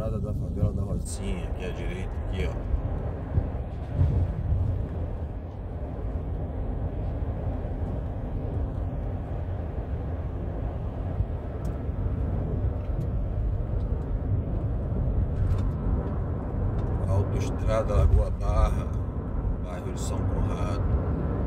entrada da favela da Rocinha, aqui à direita, aqui, ó. Autoestrada Lagoa Barra, bairro de São Conrado.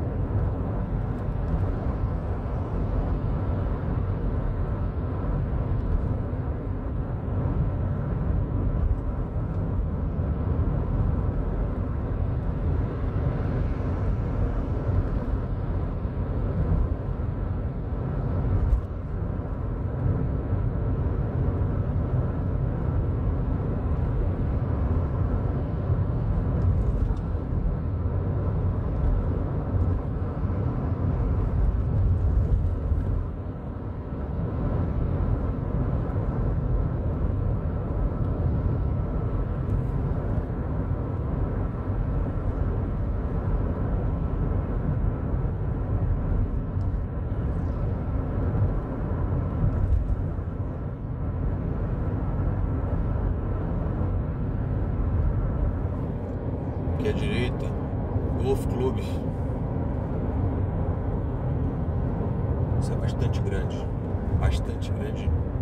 Aqui à direita, Golf Clube. Isso é bastante grande